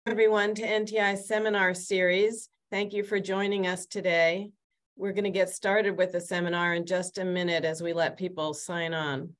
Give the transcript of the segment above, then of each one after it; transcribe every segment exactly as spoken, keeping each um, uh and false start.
everyone to N T I Seminar series. Thank you for joining us today. We're going to get started with the seminar in just a minute as we let people sign on.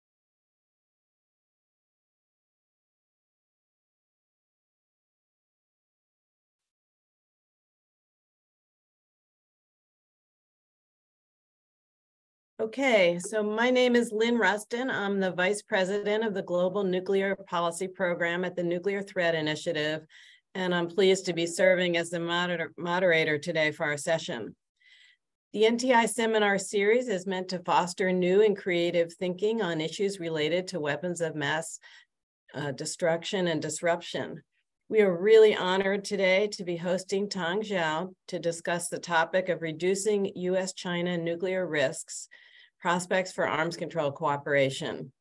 Okay, so my name is Lynn Rustin. I'm the Vice President of the Global Nuclear Policy Program at the Nuclear Threat Initiative, and I'm pleased to be serving as the moder moderator today for our session. The N T I Seminar series is meant to foster new and creative thinking on issues related to weapons of mass uh, destruction and disruption. We are really honored today to be hosting Tong Zhao to discuss the topic of reducing U S China nuclear risks, prospects for arms control cooperation.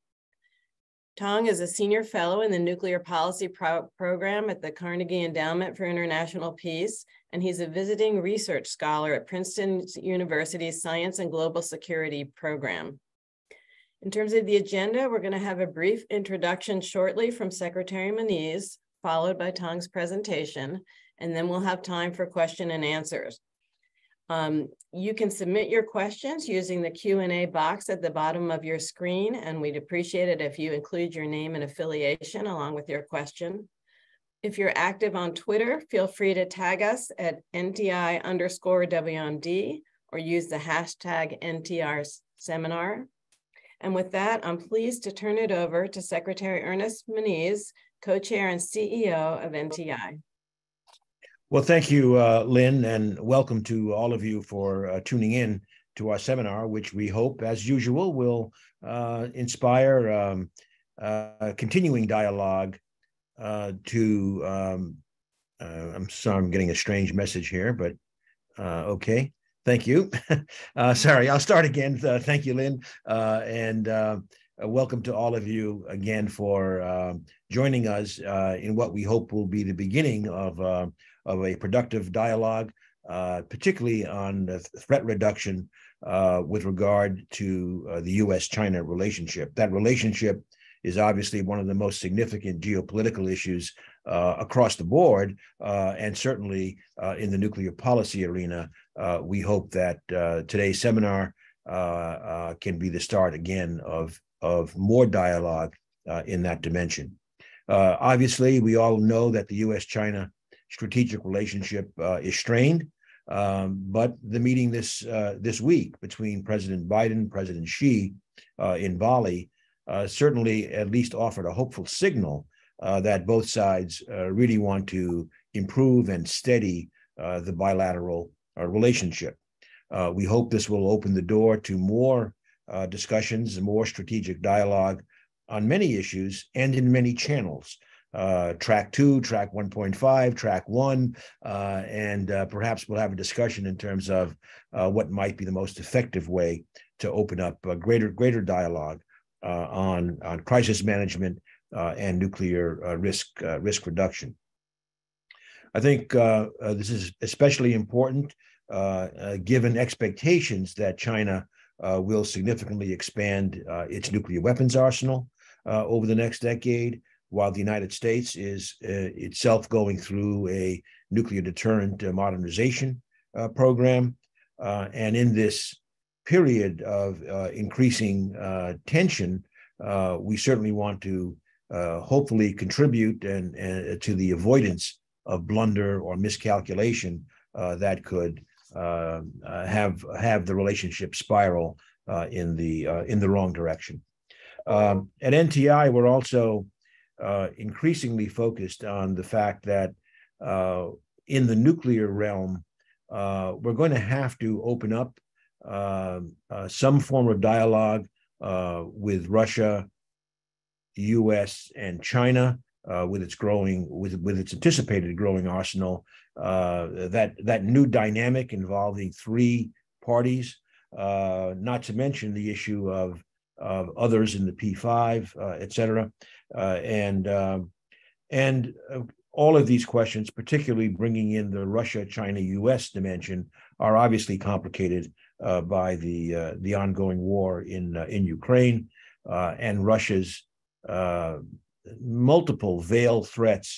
Tong is a senior fellow in the Nuclear Policy Pro Program at the Carnegie Endowment for International Peace, and he's a visiting research scholar at Princeton University's Science and Global Security Program. In terms of the agenda, we're going to have a brief introduction shortly from Secretary Moniz, followed by Tong's presentation, and then we'll have time for question and answers. Um, you can submit your questions using the Q and A box at the bottom of your screen, and we'd appreciate it if you include your name and affiliation along with your question. If you're active on Twitter, feel free to tag us at N T I underscore W M D or use the hashtag N T I Seminar. And with that, I'm pleased to turn it over to Secretary Ernest Moniz, co-chair and C E O of N T I. Well, thank you, uh, Lynn, and welcome to all of you for uh, tuning in to our seminar, which we hope, as usual, will uh, inspire um, uh, continuing dialogue uh, to, um, uh, I'm sorry, I'm getting a strange message here, but uh, okay, thank you. uh, sorry, I'll start again. Uh, thank you, Lynn, uh, and uh, welcome to all of you again for uh, joining us uh, in what we hope will be the beginning of uh, of a productive dialogue, uh, particularly on the threat reduction uh, with regard to uh, the U S China relationship. That relationship is obviously one of the most significant geopolitical issues uh, across the board, uh, and certainly uh, in the nuclear policy arena. Uh, we hope that uh, today's seminar uh, uh, can be the start again of, of more dialogue uh, in that dimension. Uh, obviously, we all know that the U S China strategic relationship uh, is strained, um, but the meeting this uh, this week between President Biden, President Xi uh, in Bali uh, certainly at least offered a hopeful signal uh, that both sides uh, really want to improve and steady uh, the bilateral uh, relationship. Uh, we hope this will open the door to more uh, discussions and more strategic dialogue on many issues and in many channels. Uh, track two, track one point five, track one, uh, and uh, perhaps we'll have a discussion in terms of uh, what might be the most effective way to open up a greater greater dialogue uh, on on crisis management uh, and nuclear uh, risk uh, risk reduction. I think uh, uh, this is especially important uh, uh, given expectations that China uh, will significantly expand uh, its nuclear weapons arsenal uh, over the next decade, while the United States is uh, itself going through a nuclear deterrent uh, modernization uh, program. Uh, and in this period of uh, increasing uh, tension, uh, we certainly want to uh, hopefully contribute and, and to the avoidance of blunder or miscalculation uh, that could uh, uh, have have the relationship spiral uh, in the uh, in the wrong direction. Um, at N T I, we're also Uh, increasingly focused on the fact that uh, in the nuclear realm, uh, we're going to have to open up uh, uh, some form of dialogue uh, with Russia, U S, and China uh, with its growing, with, with its anticipated growing arsenal. Uh, that that new dynamic involving three parties, uh, not to mention the issue of of others in the P five, uh, et cetera. Uh, and um, and uh, all of these questions, particularly bringing in the Russia, China, U S dimension, are obviously complicated uh, by the uh, the ongoing war in uh, in Ukraine uh, and Russia's uh, multiple veiled threats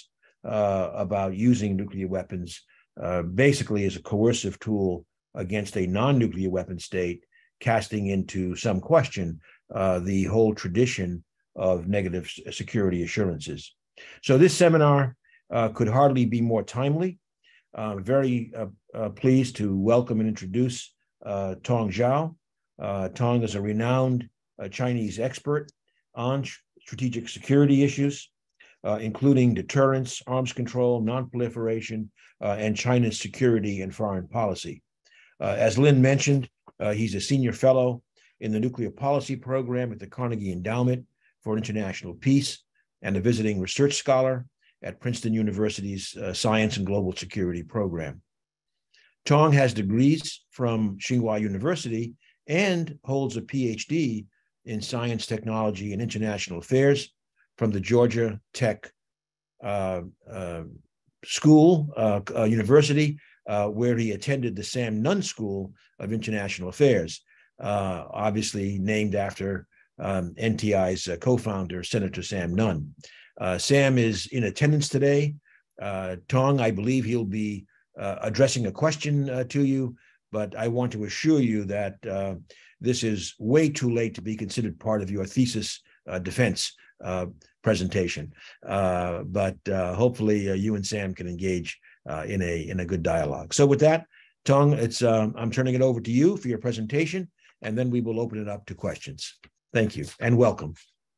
uh, about using nuclear weapons uh, basically as a coercive tool against a non-nuclear weapon state, casting into some question uh, the whole tradition of negative security assurances. So this seminar uh, could hardly be more timely. I'm very uh, uh, pleased to welcome and introduce uh, Tong Zhao. Uh, Tong is a renowned uh, Chinese expert on strategic security issues, uh, including deterrence, arms control, non-proliferation, uh, and China's security and foreign policy. Uh, as Lynn mentioned, uh, he's a senior fellow in the nuclear policy program at the Carnegie Endowment for International Peace and a visiting research scholar at Princeton University's uh, Science and Global Security program. Tong has degrees from Tsinghua University and holds a P H D in Science, Technology, and International Affairs from the Georgia Tech uh, uh, School, uh, uh, University, uh, where he attended the Sam Nunn School of International Affairs, uh, obviously named after um, N T I's uh, co-founder, Senator Sam Nunn. Uh, Sam is in attendance today. Uh, Tong, I believe he'll be uh, addressing a question uh, to you, but I want to assure you that uh, this is way too late to be considered part of your thesis uh, defense uh, presentation. Uh, but uh, hopefully uh, you and Sam can engage uh, in a in a good dialogue. So with that, Tong, it's um, I'm turning it over to you for your presentation, and then we will open it up to questions. Thank you and welcome.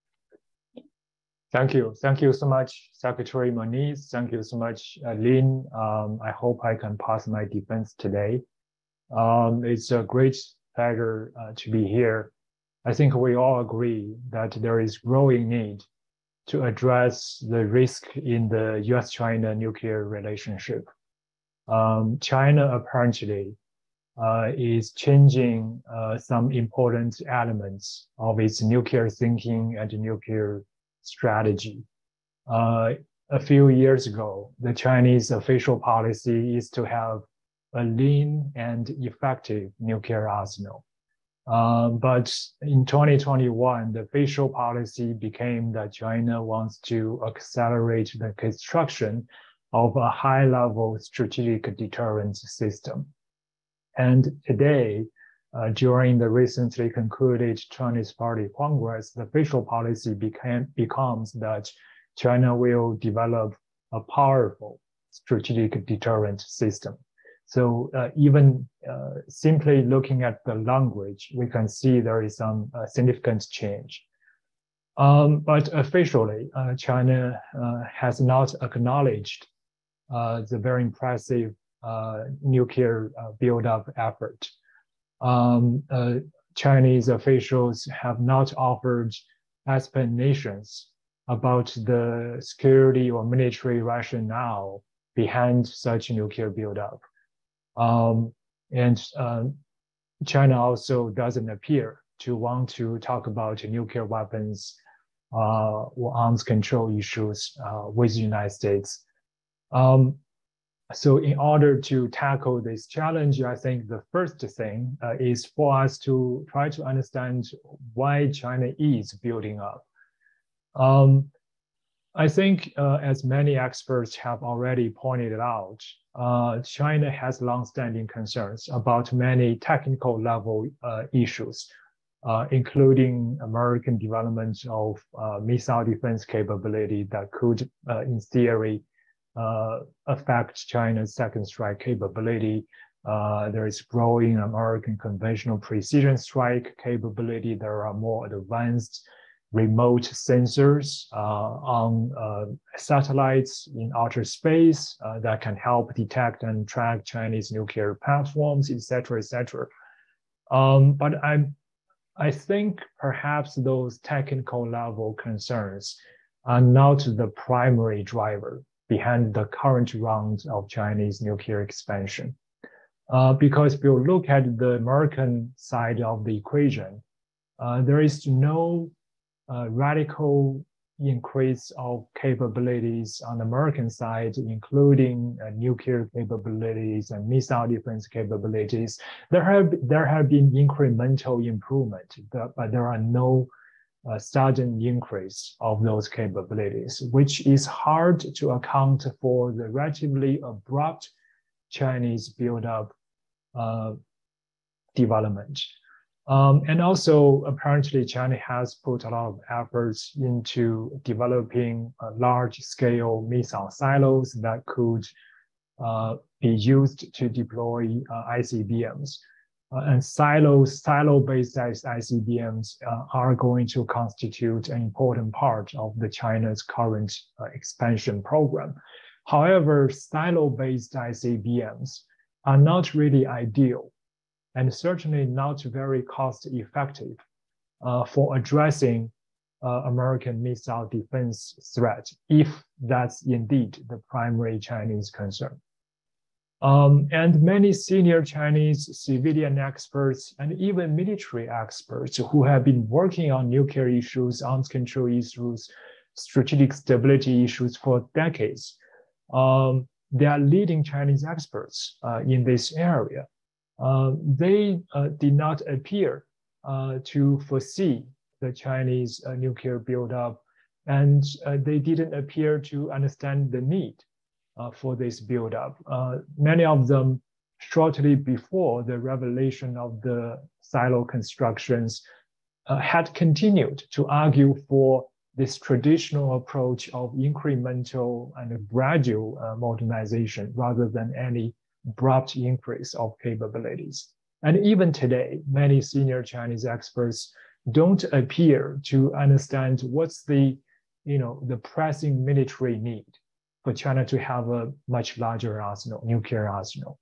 Thank you. Thank you so much, Secretary Moniz. Thank you so much, uh, Lynn. Um, I hope I can pass my defense today. Um, it's a great pleasure uh, to be here. I think we all agree that there is growing need to address the risk in the U S China nuclear relationship. Um, China apparently uh, is changing uh, some important elements of its nuclear thinking and nuclear strategy. Uh, a few years ago, the Chinese official policy is to have a lean and effective nuclear arsenal. Um, but in twenty twenty-one, the official policy became that China wants to accelerate the construction of a high-level strategic deterrent system. And today, uh, during the recently concluded Chinese Party Congress, the official policy became, becomes that China will develop a powerful strategic deterrent system. So uh, even uh, simply looking at the language, we can see there is some uh, significant change. Um, but officially, uh, China uh, has not acknowledged uh, the very impressive uh, nuclear uh, build-up effort. Um, uh, Chinese officials have not offered explanations about the security or military rationale behind such nuclear build-up. Um, and uh, China also doesn't appear to want to talk about nuclear weapons uh, or arms control issues uh, with the United States. Um, so in order to tackle this challenge, I think the first thing uh, is for us to try to understand why China is building up. Um, I think, uh, as many experts have already pointed out, uh, China has longstanding concerns about many technical level uh, issues, uh, including American development of uh, missile defense capability that could, uh, in theory, uh, affect China's second strike capability. Uh, there is growing American conventional precision strike capability. There are more advanced remote sensors uh, on uh, satellites in outer space uh, that can help detect and track Chinese nuclear platforms, et cetera, et cetera. Um, but I, I think perhaps those technical level concerns are not the primary driver behind the current round of Chinese nuclear expansion. Uh, because if you look at the American side of the equation, uh, there is no Uh, radical increase of capabilities on the American side, including uh, nuclear capabilities and missile defense capabilities. There have there have been incremental improvement, but there are no uh, sudden increase of those capabilities, which is hard to account for the relatively abrupt Chinese build-up uh, development. Um, and also, apparently, China has put a lot of efforts into developing uh, large-scale missile silos that could uh, be used to deploy uh, I C B Ms. Uh, and silos, silo-based I C B Ms uh, are going to constitute an important part of the China's current uh, expansion program. However, silo-based I C B Ms are not really ideal and certainly not very cost-effective uh, for addressing uh, American missile defense threat, if that's indeed the primary Chinese concern. Um, and many senior Chinese civilian experts and even military experts who have been working on nuclear issues, arms control issues, strategic stability issues for decades, um, they are leading Chinese experts uh, in this area. Uh, they uh, did not appear uh, to foresee the Chinese uh, nuclear buildup, and uh, they didn't appear to understand the need uh, for this buildup. Uh, many of them, shortly before the revelation of the silo constructions, uh, had continued to argue for this traditional approach of incremental and gradual uh, modernization rather than any abrupt increase of capabilities. And even today, many senior Chinese experts don't appear to understand what's the, you know, the pressing military need for China to have a much larger arsenal, nuclear arsenal.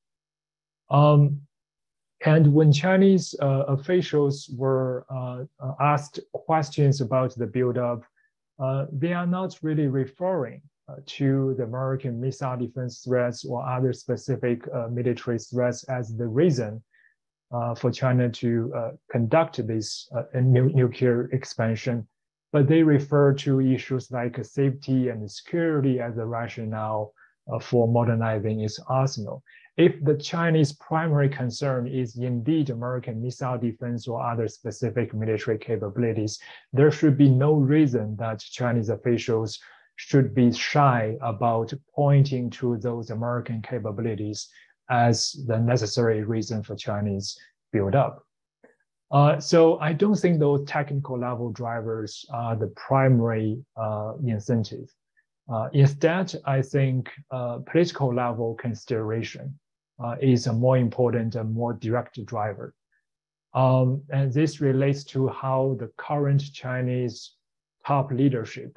Um, and when Chinese uh, officials were uh, asked questions about the buildup, uh, they are not really referring Uh, to the American missile defense threats or other specific uh, military threats as the reason uh, for China to uh, conduct this uh, nu nuclear expansion, but they refer to issues like safety and security as a rationale uh, for modernizing its arsenal. If the Chinese primary concern is indeed American missile defense or other specific military capabilities, there should be no reason that Chinese officials should be shy about pointing to those American capabilities as the necessary reason for Chinese build-up. Uh, so I don't think those technical level drivers are the primary uh, incentive. Uh, instead, I think uh, political level consideration uh, is a more important and more direct driver. Um, and this relates to how the current Chinese top leadership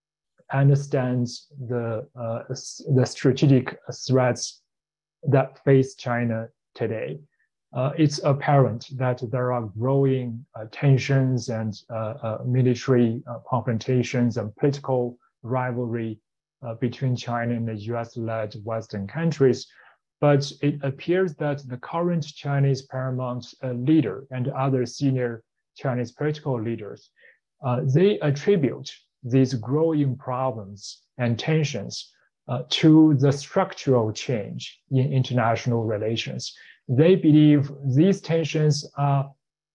understands the, uh, the strategic threats that face China today. Uh, it's apparent that there are growing uh, tensions and uh, uh, military uh, confrontations and political rivalry uh, between China and the U S-led Western countries. But it appears that the current Chinese paramount uh, leader and other senior Chinese political leaders, uh, they attribute these growing problems and tensions uh, to the structural change in international relations. They believe these tensions are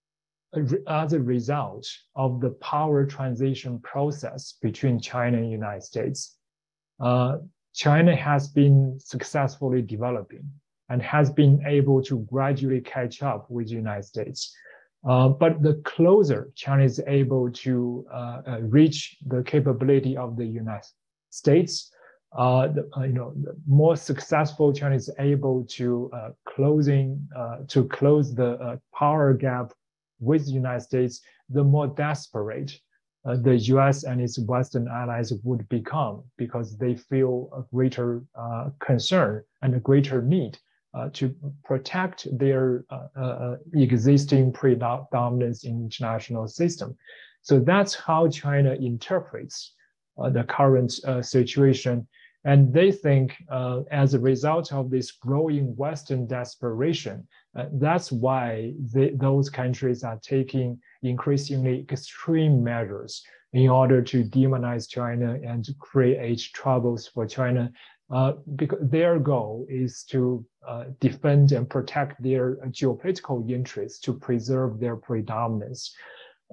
as a result of the power transition process between China and the United States. Uh, China has been successfully developing and has been able to gradually catch up with the United States. Uh, but the closer China is able to uh, uh, reach the capability of the United States, uh, the, uh, you know, the more successful China is able to uh, closing uh, to close the uh, power gap with the United States, the more desperate uh, the U S and its Western allies would become, because they feel a greater uh, concern and a greater need Uh, to protect their uh, uh, existing predominance in international system. So that's how China interprets uh, the current uh, situation. And they think uh, as a result of this growing Western desperation, uh, that's why they, those countries are taking increasingly extreme measures in order to demonize China and create troubles for China. Uh, because their goal is to uh, defend and protect their geopolitical interests, to preserve their predominance.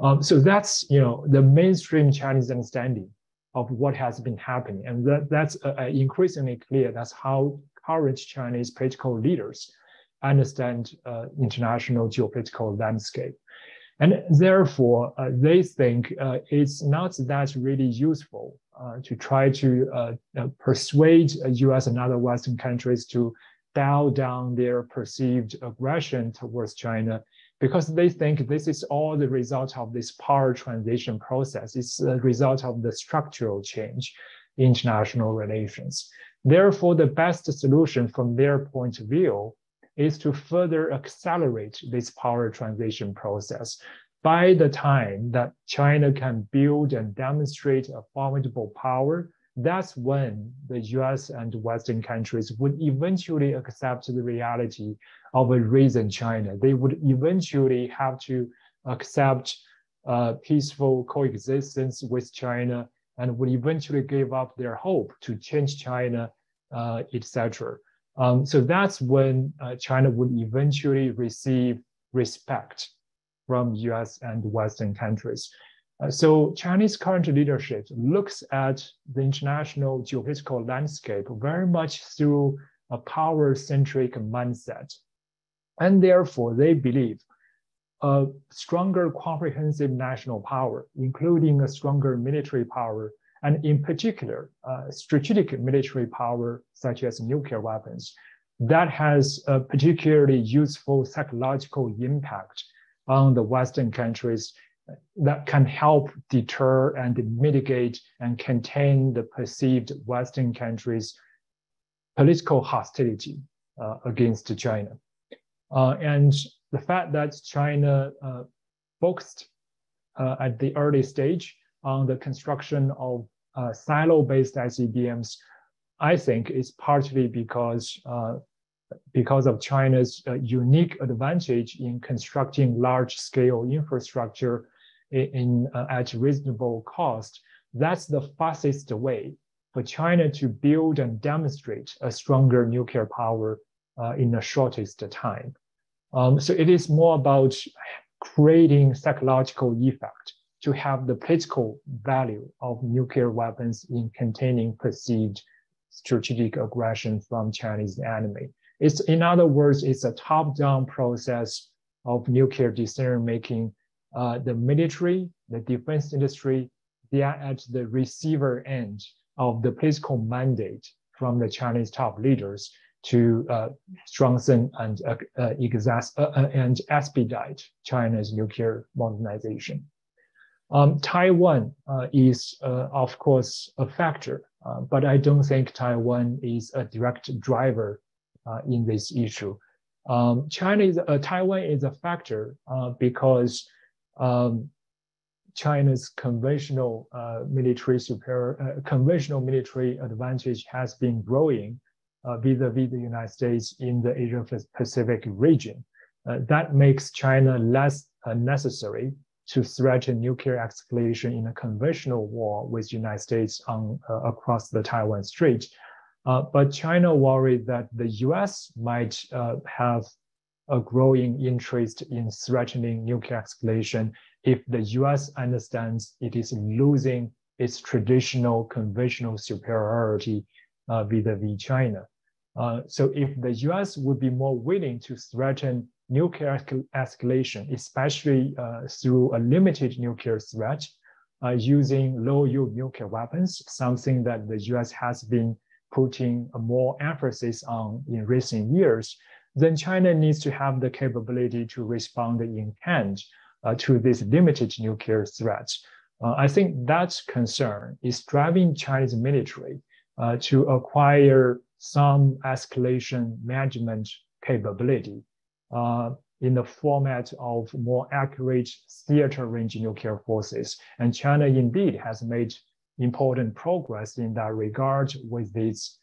Um, so that's, you know, the mainstream Chinese understanding of what has been happening. And that, that's uh, increasingly clear. That's how current Chinese political leaders understand uh, international geopolitical landscape. And therefore, uh, they think uh, it's not that really useful uh, to try to uh, uh, persuade the U S and other Western countries to dial down their perceived aggression towards China, because they think this is all the result of this power transition process. It's a result of the structural change in international relations. Therefore, the best solution from their point of view is to further accelerate this power transition process. By the time that China can build and demonstrate a formidable power, that's when the U S and Western countries would eventually accept the reality of a risen China. They would eventually have to accept uh, peaceful coexistence with China and would eventually give up their hope to change China, uh, et cetera. Um, so that's when uh, China would eventually receive respect from U S and Western countries. Uh, so Chinese current leadership looks at the international geopolitical landscape very much through a power-centric mindset. And therefore, they believe a stronger comprehensive national power, including a stronger military power, and in particular, uh, strategic military power, such as nuclear weapons, that has a particularly useful psychological impact on the Western countries that can help deter and mitigate and contain the perceived Western countries' political hostility uh, against China. Uh, and the fact that China uh, focused uh, at the early stage on the construction of uh, silo-based I C B Ms, I think is partly because uh, because of China's uh, unique advantage in constructing large-scale infrastructure in, in uh, at reasonable cost. That's the fastest way for China to build and demonstrate a stronger nuclear power uh, in the shortest time. Um, so it is more about creating psychological effect to have the political value of nuclear weapons in containing perceived strategic aggression from Chinese enemy. It's, in other words, it's a top-down process of nuclear decision-making. Uh, the military, the defense industry, they are at the receiver end of the political mandate from the Chinese top leaders to uh, strengthen and uh, uh, exas uh, and expedite China's nuclear modernization. Um, Taiwan uh, is, uh, of course, a factor, uh, but I don't think Taiwan is a direct driver uh, in this issue. Um, China is, uh, Taiwan is a factor uh, because um, China's conventional uh, military superior, uh, conventional military advantage has been growing uh, vis-a-vis the United States in the Asia-Pacific region. Uh, that makes China less uh, necessary to threaten nuclear escalation in a conventional war with the United States on, uh, across the Taiwan Strait. Uh, but China worried that the U S might uh, have a growing interest in threatening nuclear escalation if the U S understands it is losing its traditional conventional superiority uh, vis-a-vis China. Uh, so if the U S would be more willing to threaten nuclear escalation, especially uh, through a limited nuclear threat, uh, using low-yield nuclear weapons, something that the U S has been putting more emphasis on in recent years, then China needs to have the capability to respond in kind uh, to this limited nuclear threat. Uh, I think that concern is driving Chinese military uh, to acquire some escalation management capability uh, in the format of more accurate theater range nuclear forces. And China indeed has made important progress in that regard with its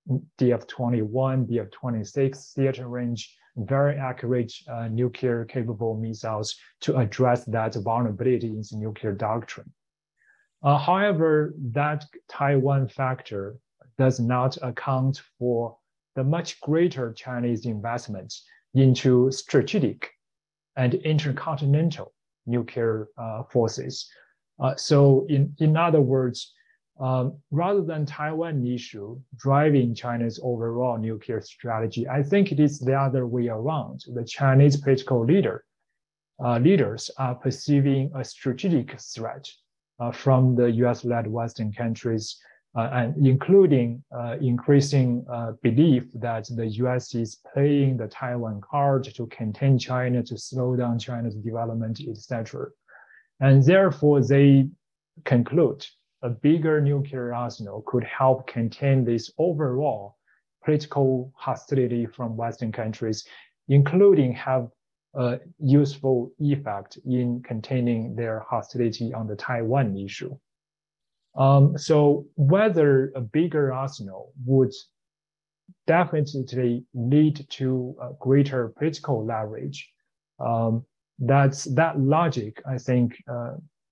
D F twenty-one, D F twenty-six theater range, very accurate uh, nuclear capable missiles to address that vulnerability in the nuclear doctrine. Uh, however, that Taiwan factor does not account for the much greater Chinese investments into strategic and intercontinental nuclear uh, forces. Uh, so in, in other words, um, rather than Taiwan issue driving China's overall nuclear strategy, I think it is the other way around. The Chinese political leader, uh, leaders are perceiving a strategic threat uh, from the U S-led Western countries, uh, and including uh, increasing uh, belief that the U S is playing the Taiwan card to contain China, to slow down China's development, et cetera. And therefore, they conclude a bigger nuclear arsenal could help contain this overall political hostility from Western countries, including have a useful effect in containing their hostility on the Taiwan issue. Um, so whether a bigger arsenal would definitely lead to a greater political leverage, um, that's that logic, I think, uh,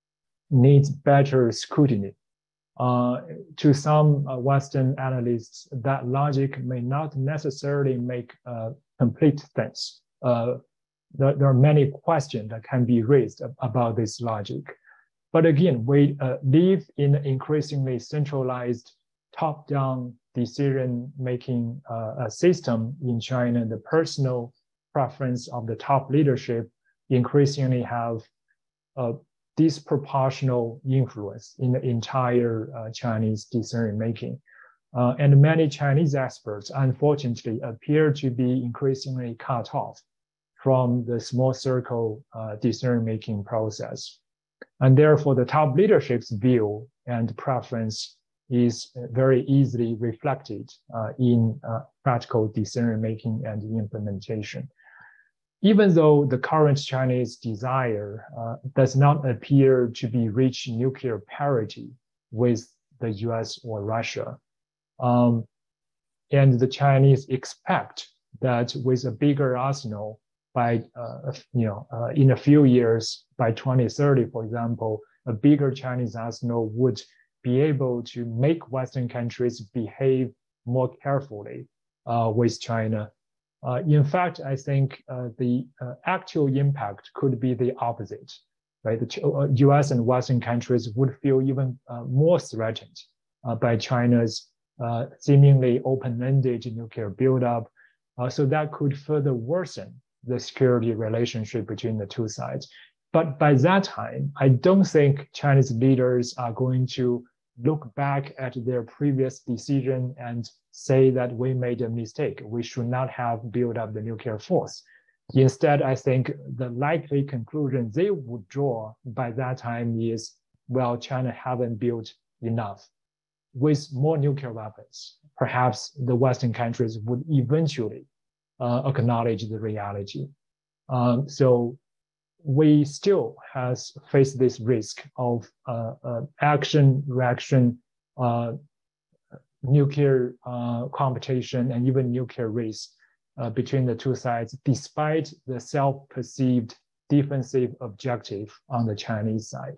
needs better scrutiny. Uh, to some uh, Western analysts, that logic may not necessarily make uh, complete sense. Uh, there, there are many questions that can be raised about this logic. But again, we uh, live in an increasingly centralized, top-down decision-making uh, system in China. The personal preference of the top leadership increasingly have a disproportional influence in the entire uh, Chinese decision-making. Uh, and many Chinese experts, unfortunately, appear to be increasingly cut off from the small circle uh, decision-making process. And therefore, the top leadership's view and preference is very easily reflected uh, in uh, practical decision-making and implementation. Even though the current Chinese desire uh, does not appear to be reach nuclear parity with the U S or Russia, um, and the Chinese expect that with a bigger arsenal by, uh, you know, uh, in a few years, by twenty thirty, for example, a bigger Chinese arsenal would be able to make Western countries behave more carefully uh, with China. Uh, in fact, I think uh, the uh, actual impact could be the opposite, right? The U S and Western countries would feel even uh, more threatened uh, by China's uh, seemingly open-ended nuclear buildup. Uh, so that could further worsen the security relationship between the two sides. But by that time, I don't think Chinese leaders are going to look back at their previous decision and say that we made a mistake. We should not have built up the nuclear force. Instead, I think the likely conclusion they would draw by that time is, well, China haven't built enough. With more nuclear weapons, perhaps the Western countries would eventually uh, acknowledge the reality. Um, so we still has faced this risk of uh, uh, action, reaction, uh, nuclear uh, competition, and even nuclear race uh, between the two sides, despite the self-perceived defensive objective on the Chinese side.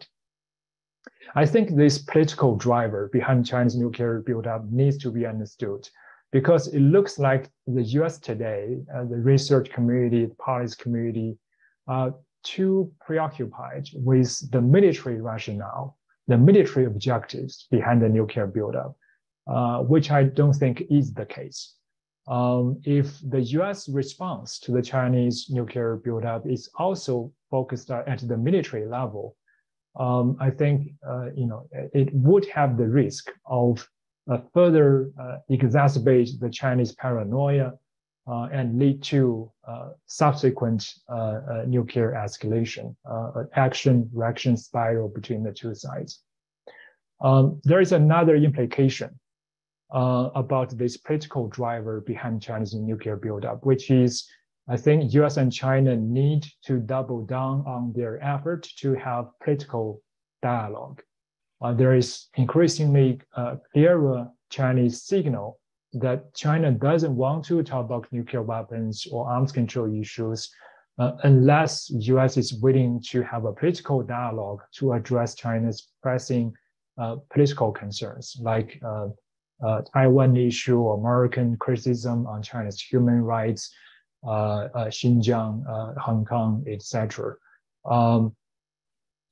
I think this political driver behind China's nuclear buildup needs to be understood, because it looks like the U S today, uh, the research community, the policy community, are too preoccupied with the military rationale, the military objectives behind the nuclear buildup, uh, which I don't think is the case. Um, if the U S response to the Chinese nuclear buildup is also focused at the military level, um, I think uh, you know it would have the risk of uh, further uh, exacerbate the Chinese paranoia uh, and lead to uh, subsequent uh, uh, nuclear escalation, uh, action-reaction spiral between the two sides. Um, there is another implication Uh, about this political driver behind China's nuclear buildup, which is, I think U S and China need to double down on their effort to have political dialogue. Uh, there is increasingly uh, clearer Chinese signal that China doesn't want to talk about nuclear weapons or arms control issues uh, unless U S is willing to have a political dialogue to address China's pressing uh, political concerns, like uh, Uh, Taiwan issue, American criticism on China's human rights, uh, uh, Xinjiang, uh, Hong Kong, et cetera. Um,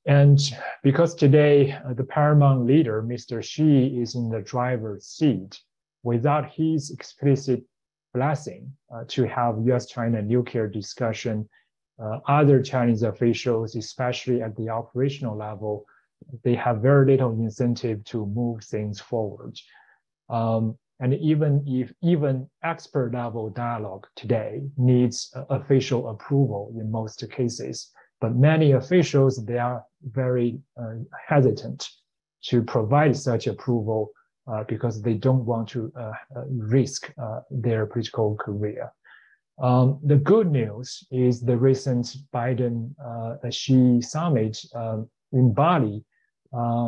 And because today uh, the paramount leader, Mister Xi, is in the driver's seat, without his explicit blessing uh, to have U S China nuclear discussion, uh, other Chinese officials, especially at the operational level, they have very little incentive to move things forward. Um, and even if even expert level dialogue today needs uh, official approval in most cases, but many officials, they are very uh, hesitant to provide such approval uh, because they don't want to uh, uh, risk uh, their political career. Um, the good news is the recent Biden-Xi uh, summit uh, in Bali uh,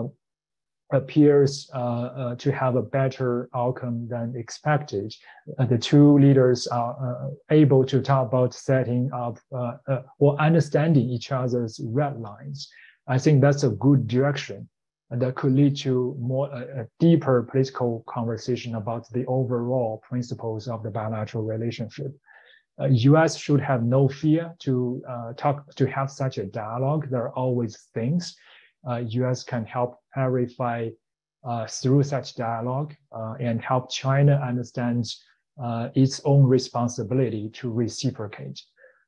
appears uh, uh, to have a better outcome than expected. Uh, the two leaders are uh, able to talk about setting up uh, uh, or understanding each other's red lines. I think that's a good direction that could lead to more uh, a deeper political conversation about the overall principles of the bilateral relationship. Uh, U S should have no fear to uh, talk to have such a dialogue. There are always things uh, U S can help clarify uh, through such dialogue uh, and help China understand uh, its own responsibility to reciprocate.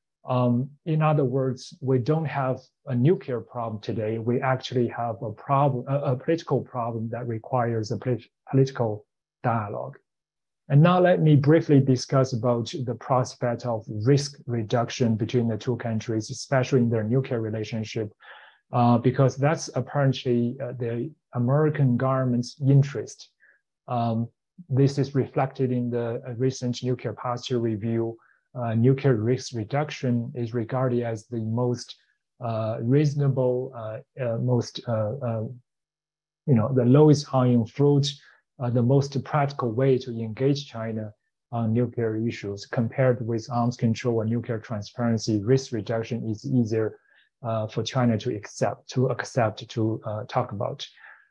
Um, in other words, we don't have a nuclear problem today. We actually have a problem, a, a political problem that requires a polit political dialogue. And now let me briefly discuss about the prospect of risk reduction between the two countries, especially in their nuclear relationship, uh, because that's apparently uh, the American government's interest. Um, this is reflected in the recent nuclear posture review. Uh, nuclear risk reduction is regarded as the most uh, reasonable, uh, uh, most, uh, uh, you know, the lowest hanging fruit, Uh, the most practical way to engage China on nuclear issues. Compared with arms control and nuclear transparency, risk reduction is easier uh, for China to accept, to accept, to uh, talk about.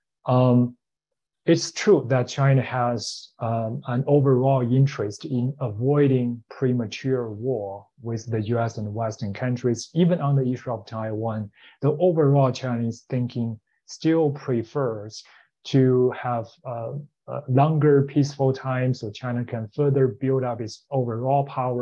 Um, it's true that China has um, an overall interest in avoiding premature war with the U S and Western countries. Even on the issue of Taiwan, the overall Chinese thinking still prefers to have uh, uh, longer peaceful time so China can further build up its overall power,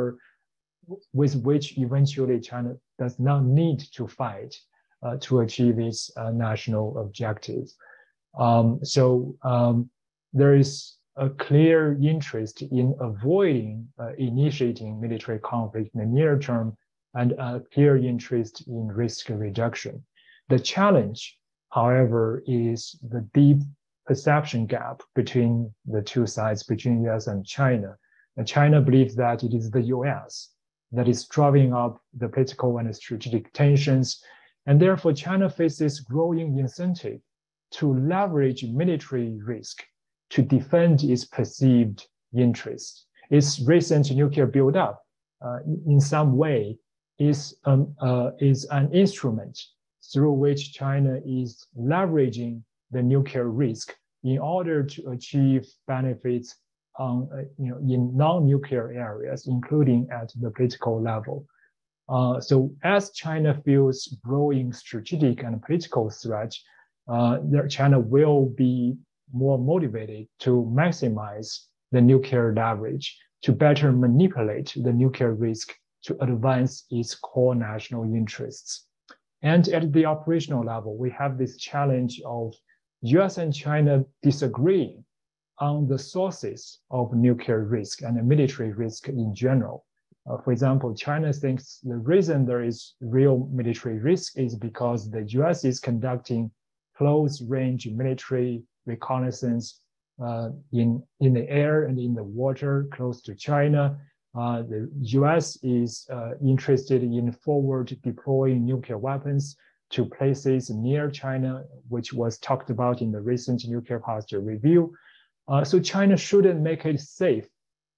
with which eventually China does not need to fight uh, to achieve its uh, national objectives. Um, so um, there is a clear interest in avoiding uh, initiating military conflict in the near term and a clear interest in risk reduction. The challenge, however, is the deep perception gap between the two sides, between U S and China. And China believes that it is the U S that is driving up the political and strategic tensions. And therefore, China faces growing incentive to leverage military risk to defend its perceived interests. Its recent nuclear buildup, uh, in some way, is, um, uh, is an instrument through which China is leveraging the nuclear risk in order to achieve benefits on, uh, you know, in non-nuclear areas, including at the political level. Uh, so as China feels growing strategic and political threat, uh, China will be more motivated to maximize the nuclear leverage, to better manipulate the nuclear risk to advance its core national interests. And at the operational level, we have this challenge of U S and China disagreeing on the sources of nuclear risk and military risk in general. Uh, for example, China thinks the reason there is real military risk is because the U S is conducting close-range military reconnaissance uh, in, in the air and in the water close to China. Uh, the U S is uh, interested in forward deploying nuclear weapons to places near China, which was talked about in the recent nuclear posture review. Uh, so China shouldn't make it safe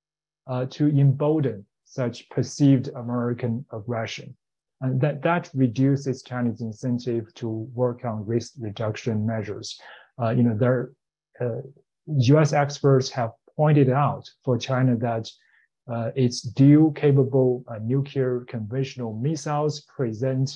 uh, to embolden such perceived American aggression. And that, that reduces China's incentive to work on risk reduction measures. Uh, you know, there, uh, U S experts have pointed out for China that uh, its dual capable uh, nuclear conventional missiles present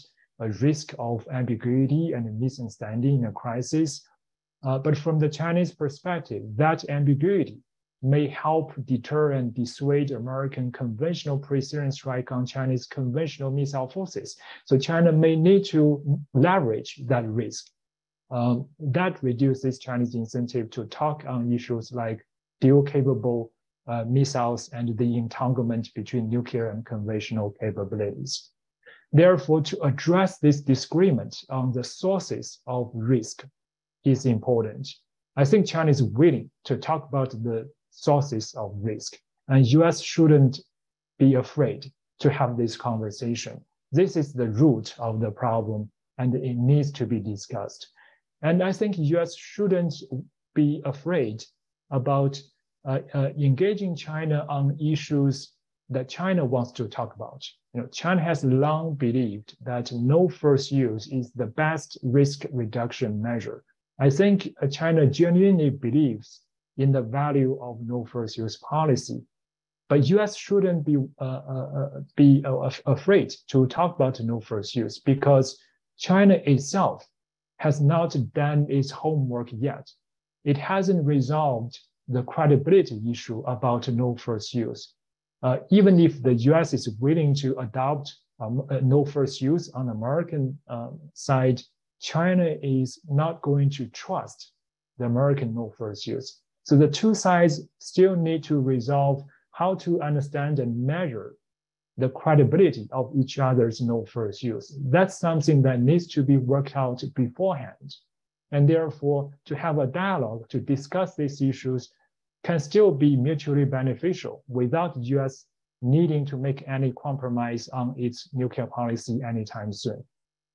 a risk of ambiguity and misunderstanding in a crisis. Uh, but from the Chinese perspective, that ambiguity may help deter and dissuade American conventional precision strike on Chinese conventional missile forces. So China may need to leverage that risk. Um, that reduces Chinese incentive to talk on issues like dual capable uh, missiles and the entanglement between nuclear and conventional capabilities. Therefore, to address this disagreement on the sources of risk is important. I think China is willing to talk about the sources of risk, and U S shouldn't be afraid to have this conversation. This is the root of the problem, and it needs to be discussed. And I think U S shouldn't be afraid about uh, uh, engaging China on issues that China wants to talk about. You know, China has long believed that no first use is the best risk reduction measure. I think uh, China genuinely believes in the value of no first use policy, but U S shouldn't be uh, uh, be uh, afraid to talk about no first use, because China itself has not done its homework yet. It hasn't resolved the credibility issue about no first use. Uh, even if the U S is willing to adopt um, no first use on the American um, side, China is not going to trust the American no first use. So the two sides still need to resolve how to understand and measure the credibility of each other's no first use. That's something that needs to be worked out beforehand. And therefore, to have a dialogue to discuss these issues can still be mutually beneficial without the U S needing to make any compromise on its nuclear policy anytime soon.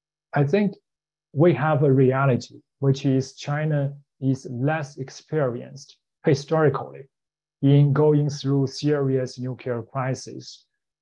I think we have a reality, which is China is less experienced historically in going through serious nuclear crises.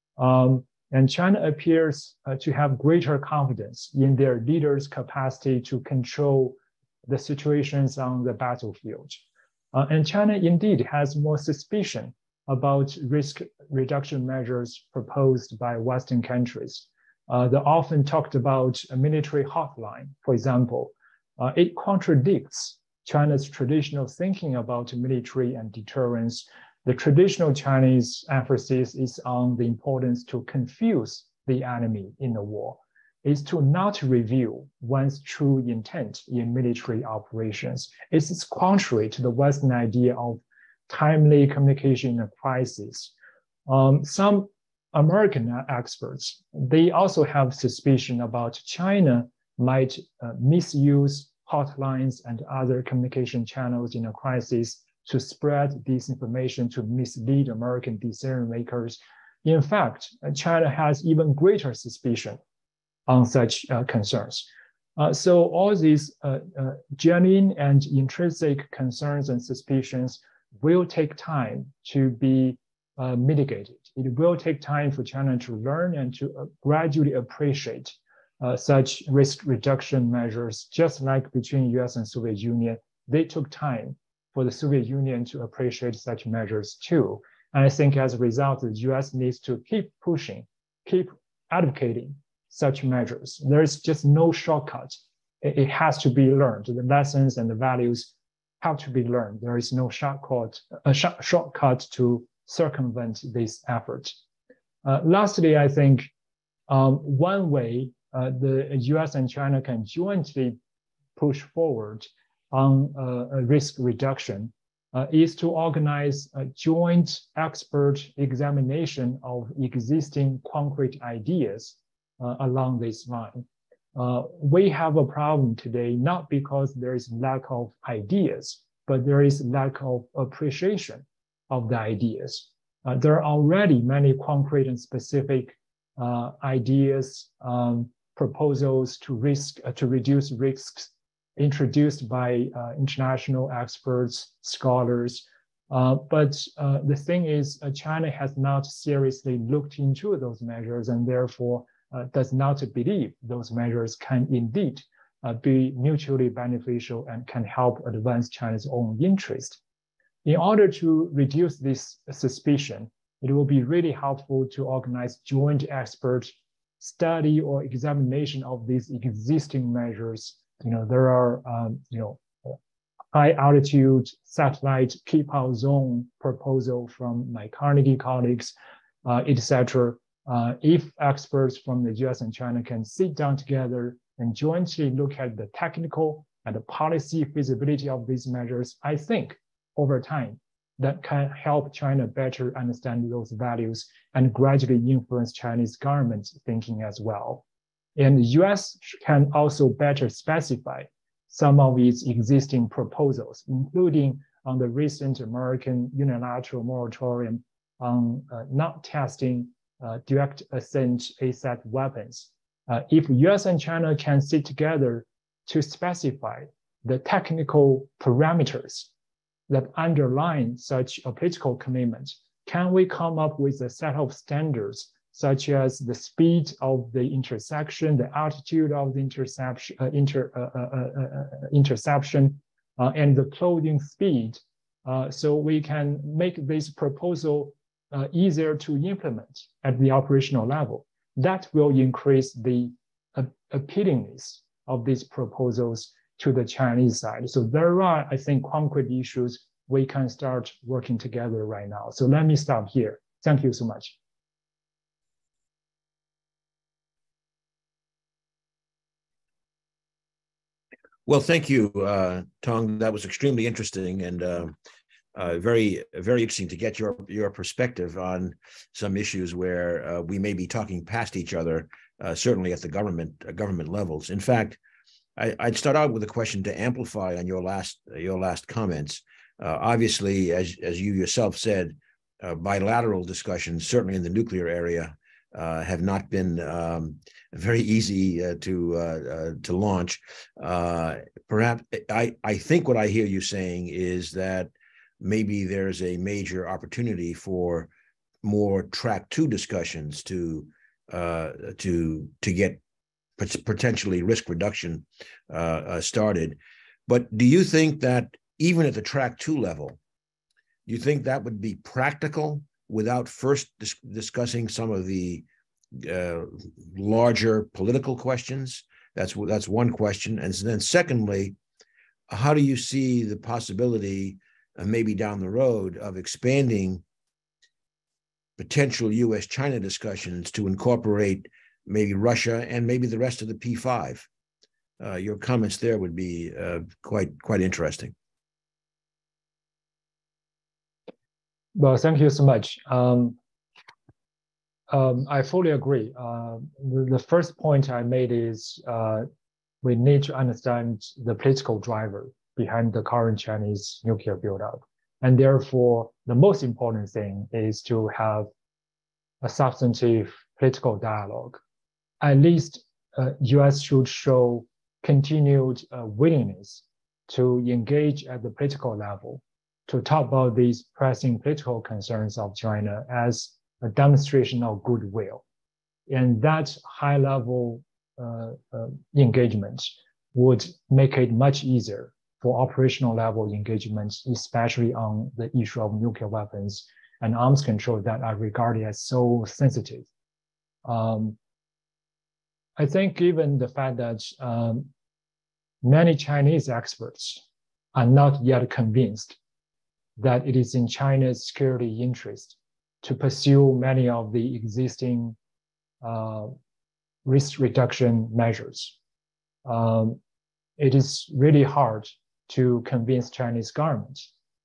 Um, and China appears uh, to have greater confidence in their leaders' capacity to control the situations on the battlefield. Uh, and China indeed has more suspicion about risk reduction measures proposed by Western countries. Uh, the often talked about a military hotline, for example, uh, it contradicts China's traditional thinking about military and deterrence. The traditional Chinese emphasis is on the importance to confuse the enemy in the war, is to not reveal one's true intent in military operations. It's contrary to the Western idea of timely communication in a crisis. Um, some American experts, they also have suspicion about China might uh, misuse hotlines and other communication channels in a crisis to spread disinformation to mislead American decision makers. In fact, China has even greater suspicion on such uh, concerns. Uh, so all these uh, uh, genuine and intrinsic concerns and suspicions will take time to be uh, mitigated. It will take time for China to learn and to uh, gradually appreciate uh, such risk reduction measures, just like between U S and Soviet Union. They took time for the Soviet Union to appreciate such measures too. And I think as a result, the U S needs to keep pushing, keep advocating such measures. There's just no shortcut. It, it has to be learned. The lessons and the values have to be learned. There is no shortcut, a sh shortcut to circumvent this effort. Uh, lastly, I think um, one way uh, the U S and China can jointly push forward on uh, risk reduction uh, is to organize a joint expert examination of existing concrete ideas uh, along this line. Uh, we have a problem today, not because there is lack of ideas, but there is lack of appreciation of the ideas. Uh, there are already many concrete and specific uh, ideas, um, proposals to risk, uh, to reduce risks introduced by uh, international experts, scholars. Uh, but uh, the thing is, uh, China has not seriously looked into those measures and therefore uh, does not believe those measures can indeed uh, be mutually beneficial and can help advance China's own interest. In order to reduce this suspicion, it will be really helpful to organize joint expert study or examination of these existing measures, you know, there are, um, you know, high altitude satellite keep out zone proposal from my Carnegie colleagues, uh, et cetera. Uh, if experts from the U S and China can sit down together and jointly look at the technical and the policy feasibility of these measures, I think over time that can help China better understand those values and gradually influence Chinese government thinking as well. And the U S can also better specify some of its existing proposals, including on the recent American unilateral moratorium on uh, not testing uh, direct ascent A S A T weapons. Uh, if U S and China can sit together to specify the technical parameters that underline such a political commitment, can we come up with a set of standards such as the speed of the intersection, the altitude of the interception, uh, inter, uh, uh, uh, interception, uh, and the clothing speed, uh, so we can make this proposal uh, easier to implement at the operational level. That will increase the uh, appealingness of these proposals to the Chinese side. So there are, I think, concrete issues we can start working together right now. So let me stop here. Thank you so much. Well, thank you, uh, Tong. That was extremely interesting and uh, uh, very, very interesting to get your your perspective on some issues where uh, we may be talking past each other, uh, certainly at the government uh, government levels. In fact, I, I'd start out with a question to amplify on your last your last comments. Uh, obviously, as as you yourself said, uh, bilateral discussions, certainly in the nuclear area, uh, have not been um, very easy uh, to uh, uh, to launch. Uh, perhaps I I think what I hear you saying is that maybe there's a major opportunity for more track two discussions to uh, to to get potentially risk reduction uh, uh, started. But do you think that even at the track two level, you think that would be practical without first dis discussing some of the uh, larger political questions? That's that's one question. And then secondly, how do you see the possibility, uh, maybe down the road, of expanding potential U S China discussions to incorporate maybe Russia and maybe the rest of the P five? Uh, your comments there would be uh, quite quite interesting. Well, thank you so much. Um, um, I fully agree. Uh, the, the first point I made is uh, we need to understand the political driver behind the current Chinese nuclear buildup. And therefore, the most important thing is to have a substantive political dialogue. At least uh, U S should show continued uh, willingness to engage at the political level to talk about these pressing political concerns of China as a demonstration of goodwill. And that high level uh, uh, engagement would make it much easier for operational level engagements, especially on the issue of nuclear weapons and arms control that are regarded as so sensitive. Um, I think given the fact that um, many Chinese experts are not yet convinced that it is in China's security interest to pursue many of the existing uh, risk reduction measures. Um, it is really hard to convince Chinese government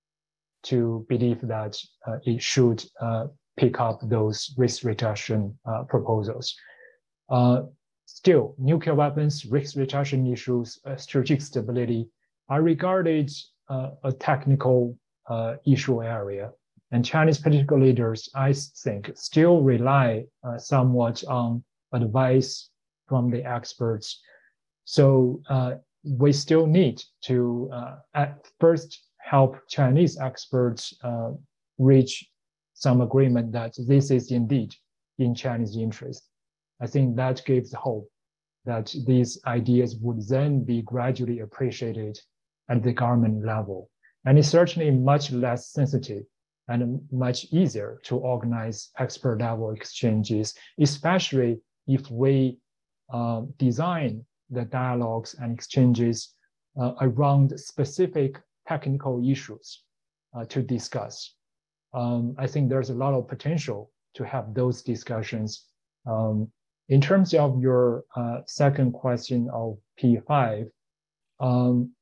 to believe that uh, it should uh, pick up those risk reduction uh, proposals. Uh, still, nuclear weapons, risk reduction issues, uh, strategic stability are regarded uh, a technical uh, issue area. And Chinese political leaders, I think, still rely uh, somewhat on advice from the experts. So uh, we still need to, uh, at first, help Chinese experts uh, reach some agreement that this is indeed in Chinese interest. I think that gives hope that these ideas would then be gradually appreciated at the government level. And it's certainly much less sensitive and much easier to organize expert level exchanges, especially if we uh, design the dialogues and exchanges uh, around specific technical issues uh, to discuss. Um, I think there's a lot of potential to have those discussions. Um, in terms of your uh, second question of P five, um,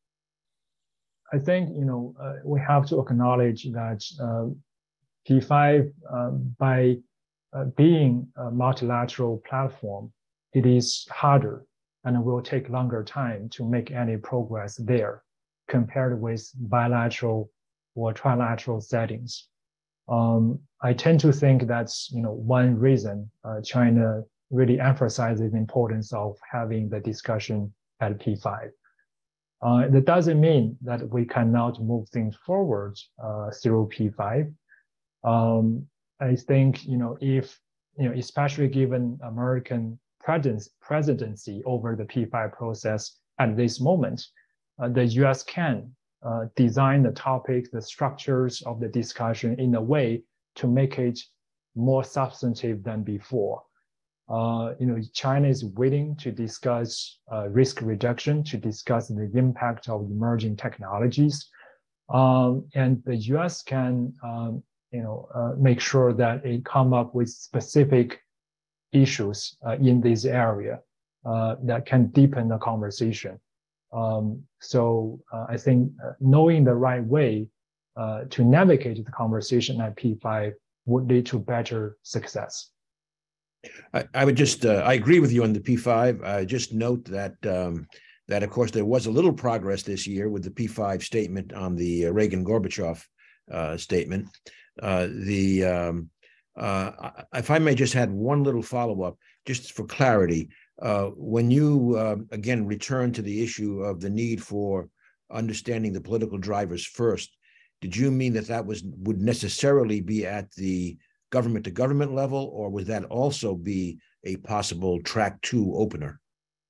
I think you know uh, we have to acknowledge that uh, P five, uh, by uh, being a multilateral platform, it is harder and will take longer time to make any progress there compared with bilateral or trilateral settings. Um, I tend to think that's you know one reason uh, China really emphasizes the importance of having the discussion at P five. Uh, that doesn't mean that we cannot move things forward uh, through P five. Um, I think you know if you know especially given American presence, presidency over the P five process at this moment, uh, the U S can uh, design the topics, the structures of the discussion in a way to make it more substantive than before. Uh, you know, China is willing to discuss uh, risk reduction, to discuss the impact of emerging technologies, um, and the U S can, um, you know, uh, make sure that it come up with specific issues uh, in this area uh, that can deepen the conversation. Um, so uh, I think uh, knowing the right way uh, to navigate the conversation at P five would lead to better success. I, I would just, uh, I agree with you on the P five. I just note that, um, that of course, there was a little progress this year with the P five statement on the uh, Reagan-Gorbachev uh, statement. Uh, the, um, uh, if I may just add one little follow-up, just for clarity, uh, when you, uh, again, return to the issue of the need for understanding the political drivers first, did you mean that that was would necessarily be at the government to government level, or would that also be a possible track two opener?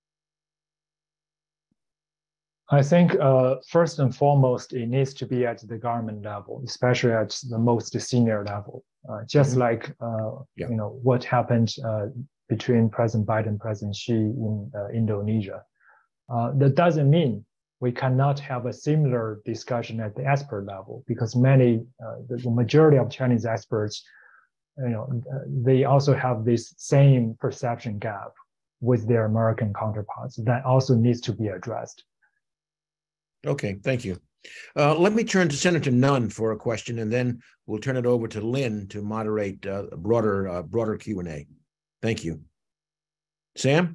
I think uh, first and foremost, it needs to be at the government level, especially at the most senior level. Uh, just mm-hmm. like uh, yeah. you know what happened uh, between President Biden and President Xi in uh, Indonesia. Uh, that doesn't mean we cannot have a similar discussion at the expert level, because many, uh, the, the majority of Chinese experts, you know, they also have this same perception gap with their American counterparts that also needs to be addressed. Okay, thank you. Uh, let me turn to Senator Nunn for a question, and then we'll turn it over to Lynn to moderate uh, a broader, uh, broader Q and A. Thank you. Sam?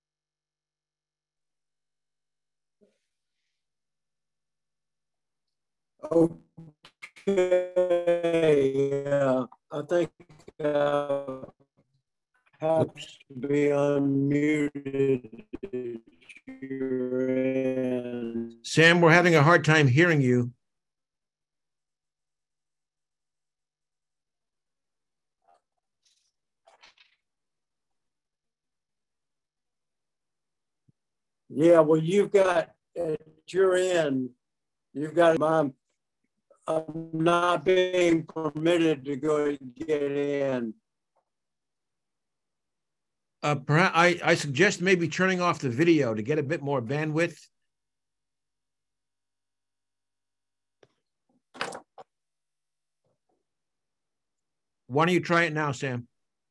Okay, uh, I think uh, have to be unmuted. Sam, we're having a hard time hearing you. Yeah, well, you've got at your end, you've got my I'm not being permitted to go get in. Uh, perhaps I, I suggest maybe turning off the video to get a bit more bandwidth. Why don't you try it now, Sam?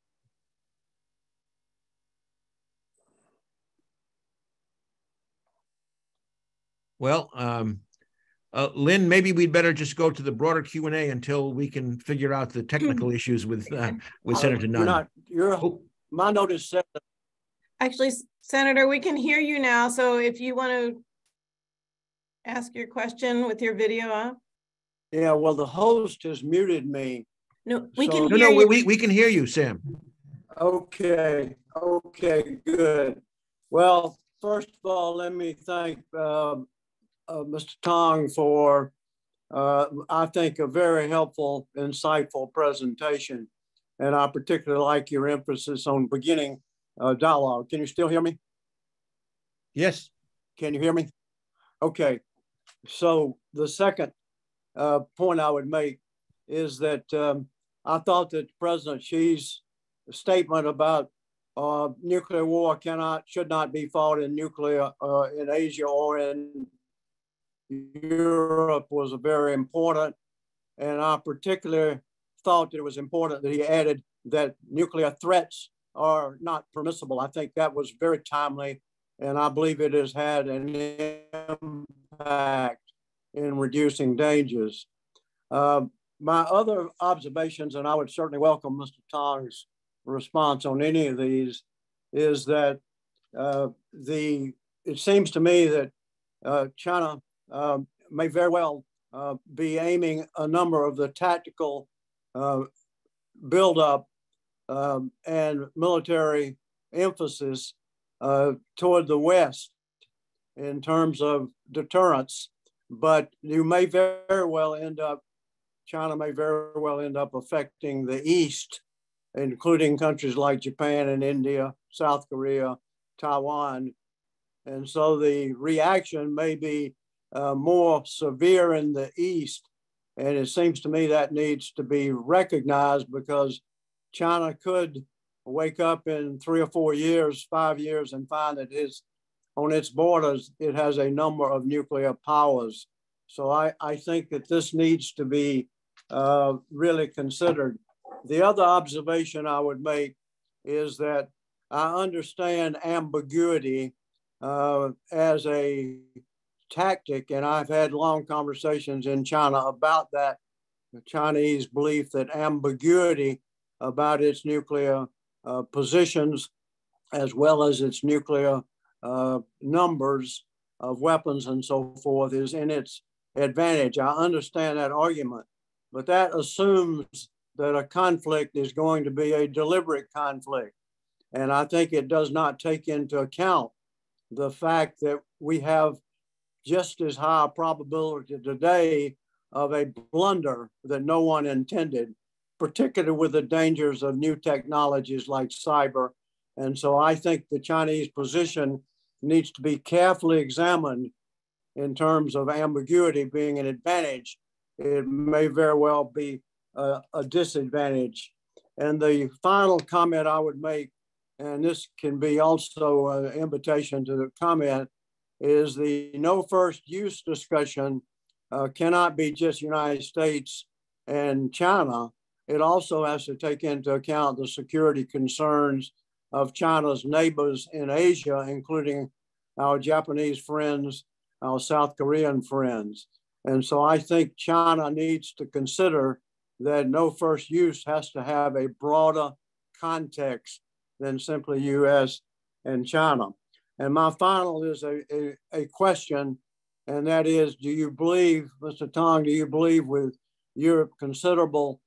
Well, um, uh, Lynn, maybe we'd better just go to the broader Q and A until we can figure out the technical issues with uh, with uh, Senator Nunn. You're not, you're, oh. My notice said. Actually, Senator, we can hear you now. So if you want to ask your question with your video on. Yeah, well, the host has muted me. No, we so, can no, hear no, you. We, we can hear you, Sam. Okay, okay, good. Well, first of all, let me thank uh, uh, Mister Tong for, uh, I think, a very helpful, insightful presentation. And I particularly like your emphasis on beginning uh, dialogue. Can you still hear me? Yes. Can you hear me? Okay. So the second uh, point I would make is that um, I thought that President Xi's statement about uh, nuclear war cannot, should not be fought in nuclear uh, in Asia or in Europe was very important. And I particularly thought that it was important that he added that nuclear threats are not permissible. I think that was very timely, and I believe it has had an impact in reducing dangers. Uh, my other observations, and I would certainly welcome Mister Tong's response on any of these, is that uh, the it seems to me that uh, China uh, may very well uh, be aiming a number of the tactical uh, buildup um, and military emphasis uh, toward the West in terms of deterrence, but you may very well end up, China may very well end up affecting the East, including countries like Japan and India, South Korea, Taiwan. And so the reaction may be uh, more severe in the East. And it seems to me that needs to be recognized, because China could wake up in three or four years, five years, and find that it's, on its borders, it has a number of nuclear powers. So I, I think that this needs to be uh, really considered. The other observation I would make is that I understand ambiguity uh, as a tactic, and I've had long conversations in China about that, the Chinese belief that ambiguity about its nuclear uh, positions, as well as its nuclear uh, numbers of weapons and so forth, is in its advantage. I understand that argument, but that assumes that a conflict is going to be a deliberate conflict. And I think it does not take into account the fact that we have just as high a probability today of a blunder that no one intended, particularly with the dangers of new technologies like cyber. And so I think the Chinese position needs to be carefully examined in terms of ambiguity being an advantage. It may very well be a, a disadvantage. And the final comment I would make, and this can be also an invitation to the comment, is the no first use discussion uh, cannot be just United States and China. It also has to take into account the security concerns of China's neighbors in Asia, including our Japanese friends, our South Korean friends. And so I think China needs to consider that no first use has to have a broader context than simply U S and China. And my final is a, a, a question, and that is, do you believe, Mister Tong, do you believe with your considerable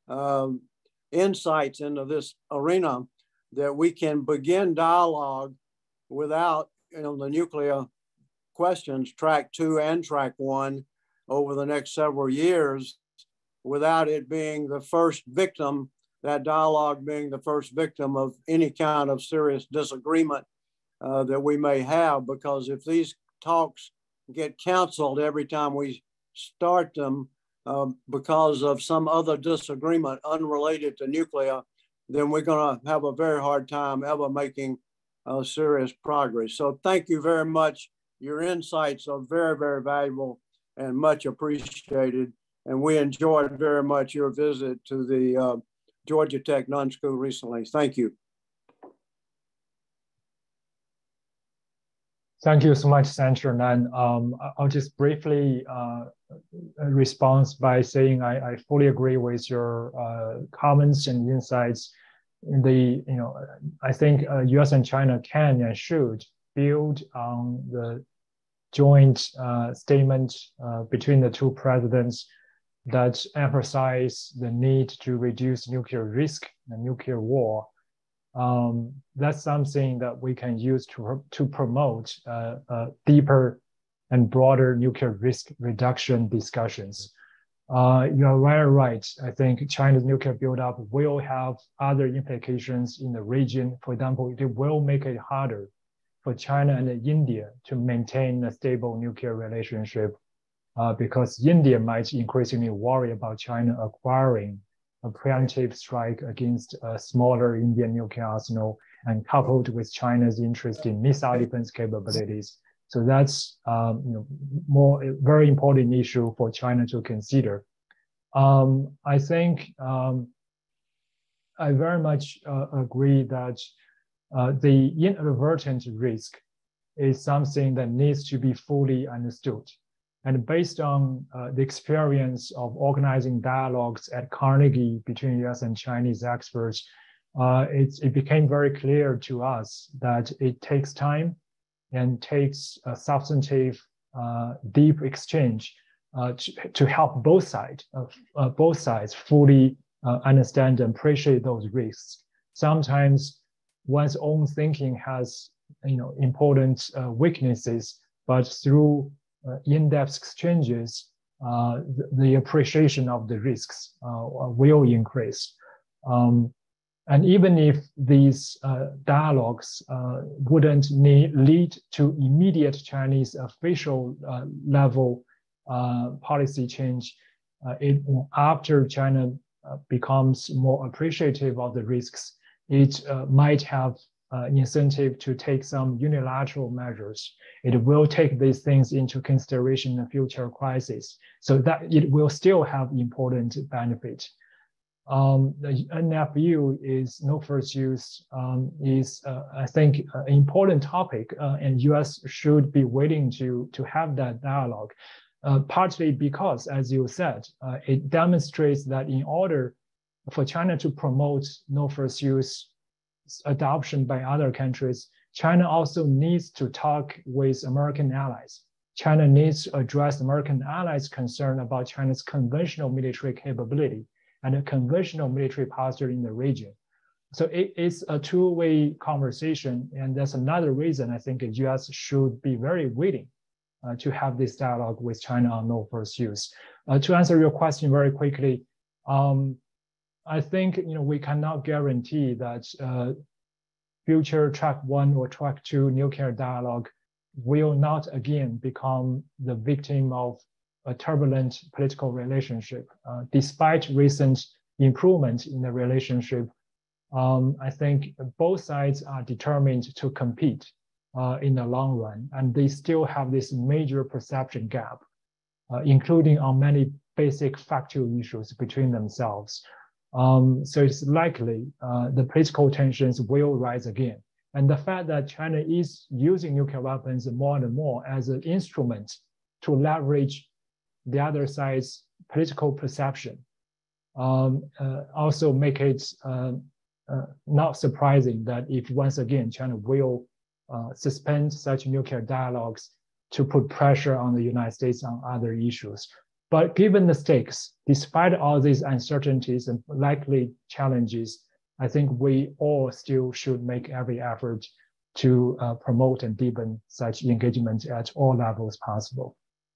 um, insights into this arena that we can begin dialogue without, you know, the nuclear questions, track two and track one, over the next several years, without it being the first victim, that dialogue being the first victim of any kind of serious disagreement uh, that we may have? Because if these talks get canceled every time we start them uh, because of some other disagreement unrelated to nuclear, then we're going to have a very hard time ever making uh, serious progress. So thank you very much. Your insights are very, very valuable and much appreciated. And we enjoyed very much your visit to the uh, Georgia Tech non-school recently. Thank you. Thank you so much, Senator Nan. Um, I'll just briefly uh, respond by saying I, I fully agree with your uh, comments and insights. In the, you know, I think uh, U S and China can and should build on the joint uh, statement uh, between the two presidents that emphasize the need to reduce nuclear risk and nuclear war. Um, that's something that we can use to, to promote uh, uh, deeper and broader nuclear risk reduction discussions. Uh, you are very right. I think China's nuclear buildup will have other implications in the region. For example, it will make it harder for China and India to maintain a stable nuclear relationship uh, because India might increasingly worry about China acquiring a preemptive strike against a smaller Indian nuclear arsenal, and coupled with China's interest in missile defense capabilities. So that's um, you know, more a very important issue for China to consider. Um, I think um, I very much uh, agree that uh, the inadvertent risk is something that needs to be fully understood. And based on uh, the experience of organizing dialogues at Carnegie between U S and Chinese experts, uh, it, it became very clear to us that it takes time and takes a substantive, uh, deep exchange uh, to, to help both sides, uh, uh, both sides fully uh, understand and appreciate those risks. Sometimes one's own thinking has, you know, important uh, weaknesses, but through uh, in-depth exchanges, uh, the, the appreciation of the risks uh, will increase. Um, and even if these uh, dialogues uh, wouldn't need, lead to immediate Chinese official uh, level uh, policy change, uh, it, after China uh, becomes more appreciative of the risks, it uh, might have Uh, incentive to take some unilateral measures. It will take these things into consideration in future crises, so that it will still have important benefit. Um, the N F U is no first use um, is uh, I think an important topic, uh, and U S should be waiting to to have that dialogue. Uh, partly because, as you said, uh, it demonstrates that in order for China to promote no first use adoption by other countries, China also needs to talk with American allies. China needs to address American allies' concern about China's conventional military capability and a conventional military posture in the region. So it, it's a two-way conversation, and that's another reason I think the U S should be very willing uh, to have this dialogue with China on no first use. Uh, to answer your question very quickly, um, I think, you know, we cannot guarantee that uh, future track one or track two nuclear dialogue will not again become the victim of a turbulent political relationship. Uh, despite recent improvement in the relationship, um, I think both sides are determined to compete uh, in the long run, and they still have this major perception gap, uh, including on many basic factual issues between themselves. Um, so it's likely uh, the political tensions will rise again. And the fact that China is using nuclear weapons more and more as an instrument to leverage the other side's political perception um, uh, also make it uh, uh, not surprising that if once again China will uh, suspend such nuclear dialogues to put pressure on the United States on other issues. But given the stakes, despite all these uncertainties and likely challenges, I think we all still should make every effort to uh, promote and deepen such engagement at all levels possible.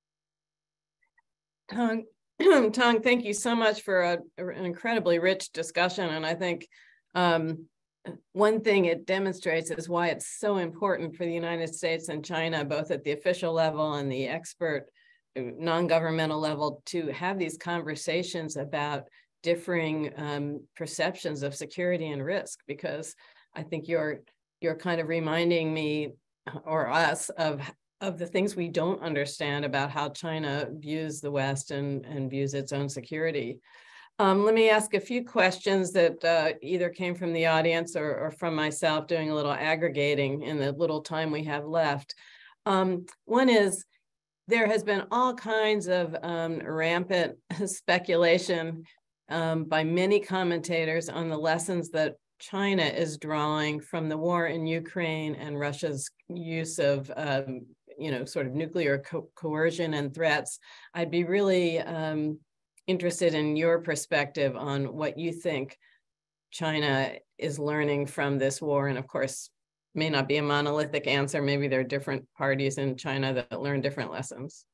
Tong, Tong, thank you so much for a, an incredibly rich discussion. And I think um, one thing it demonstrates is why it's so important for the United States and China, both at the official level and the expert non-governmental level, to have these conversations about differing um, perceptions of security and risk, because I think you're you're kind of reminding me or us of of the things we don't understand about how China views the West and, and views its own security. Um, let me ask a few questions that uh, either came from the audience or, or from myself doing a little aggregating in the little time we have left. Um, one is, there has been all kinds of um, rampant speculation um, by many commentators on the lessons that China is drawing from the war in Ukraine and Russia's use of, um, you know, sort of nuclear co coercion and threats. I'd be really um, interested in your perspective on what you think China is learning from this war. And of course, may not be a monolithic answer. Maybe there are different parties in China that learn different lessons.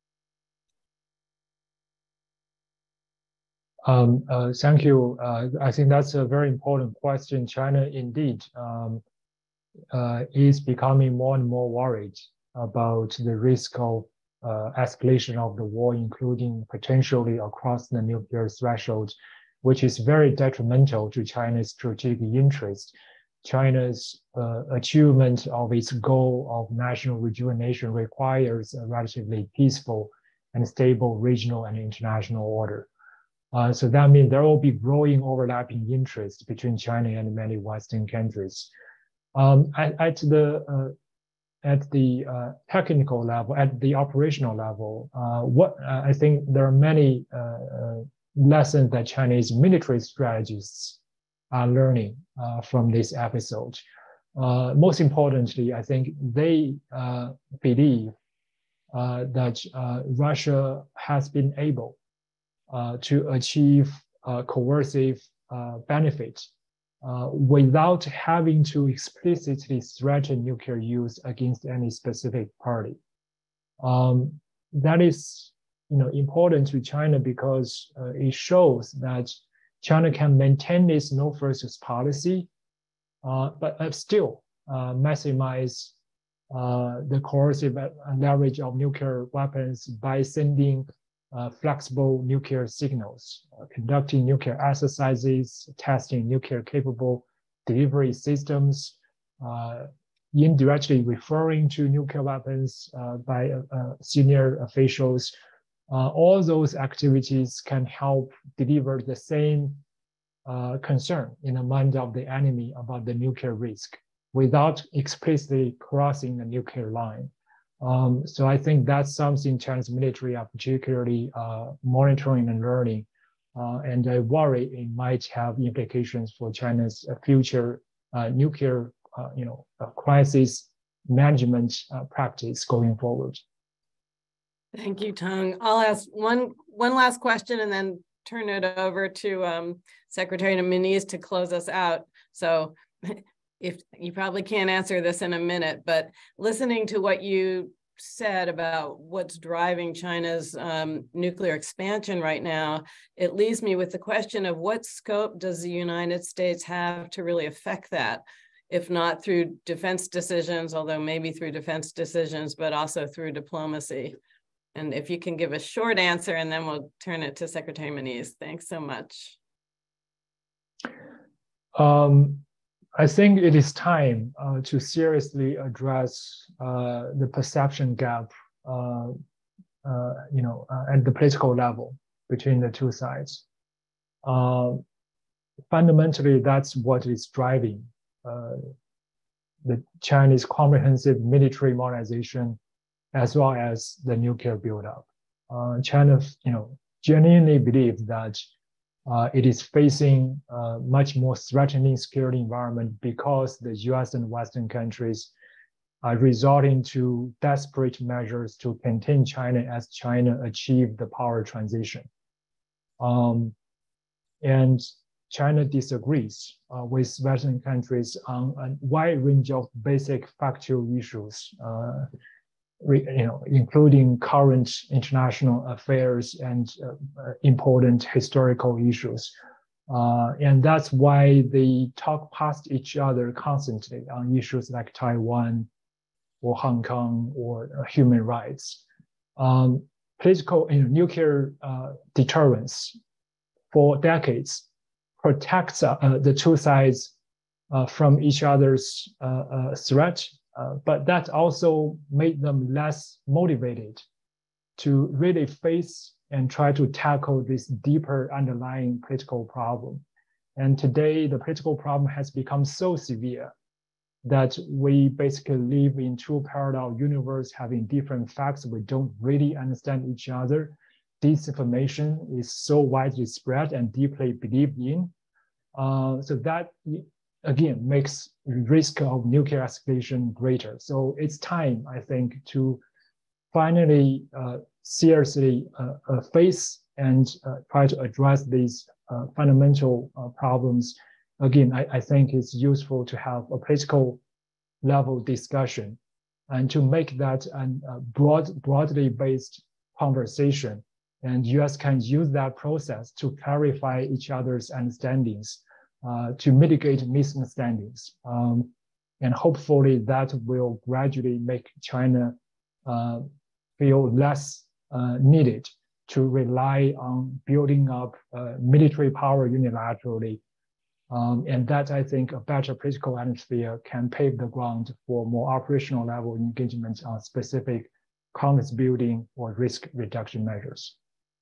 Um, uh, thank you. Uh, I think that's a very important question. China indeed um, uh, is becoming more and more worried about the risk of uh, escalation of the war, including potentially across the nuclear threshold, which is very detrimental to China's strategic interest. China's uh, achievement of its goal of national rejuvenation requires a relatively peaceful and stable regional and international order. Uh, so that means there will be growing overlapping interest between China and many Western countries. Um, at, at the uh, at the uh, technical level, at the operational level, uh, what uh, I think there are many uh, uh, lessons that Chinese military strategists are learning uh, from this episode. Uh, most importantly, I think they uh, believe uh, that uh, Russia has been able uh, to achieve uh, coercive uh, benefit uh, without having to explicitly threaten nuclear use against any specific party. Um, that is, you know, important to China because uh, it shows that China can maintain its no versus policy, uh, but uh, still uh, maximize uh, the coercive leverage of nuclear weapons by sending uh, flexible nuclear signals, uh, conducting nuclear exercises, testing nuclear-capable delivery systems, uh, indirectly referring to nuclear weapons uh, by uh, uh, senior officials. Uh, all those activities can help deliver the same uh, concern in the mind of the enemy about the nuclear risk without explicitly crossing the nuclear line. Um, so I think that's something China's military are particularly uh, monitoring and learning. Uh, and I worry it might have implications for China's uh, future uh, nuclear uh, you know, uh, crisis management uh, practice going forward. Thank you, Tong. I'll ask one, one last question and then turn it over to um, Secretary Moniz to close us out. So if you probably can't answer this in a minute, but listening to what you said about what's driving China's um, nuclear expansion right now, it leaves me with the question of what scope does the United States have to really affect that? If not through defense decisions, although maybe through defense decisions, but also through diplomacy. And if you can give a short answer, and then we'll turn it to Secretary Moniz. Thanks so much. Um, I think it is time uh, to seriously address uh, the perception gap, uh, uh, you know, uh, at the political level between the two sides. Uh, fundamentally, that's what is driving uh, the Chinese comprehensive military modernization, as well as the nuclear buildup. Uh, China, you know, genuinely believes that uh, it is facing a much more threatening security environment because the U S and Western countries are resorting to desperate measures to contain China as China achieved the power transition. Um, and China disagrees uh, with Western countries on a wide range of basic factual issues, uh, you know, including current international affairs and uh, important historical issues. Uh, and that's why they talk past each other constantly on issues like Taiwan or Hong Kong or uh, human rights. Um, political, you know, nuclear uh, deterrence for decades protects uh, the two sides uh, from each other's uh, uh, threat. Uh, but that also made them less motivated to really face and try to tackle this deeper underlying political problem. And today, the political problem has become so severe that we basically live in two parallel universes having different facts. We don't really understand each other. Disinformation is so widely spread and deeply believed in. Uh, so that, again, makes risk of nuclear escalation greater. So it's time, I think, to finally uh, seriously uh, uh, face and uh, try to address these uh, fundamental uh, problems. Again, I, I think it's useful to have a political level discussion and to make that a uh, broad, broadly based conversation. And U S can use that process to clarify each other's understandings, uh, to mitigate misunderstandings. Um, and hopefully that will gradually make China uh, feel less uh, needed to rely on building up uh, military power unilaterally Um, and that, I think, a better political atmosphere can pave the ground for more operational level engagement on specific confidence building or risk reduction measures.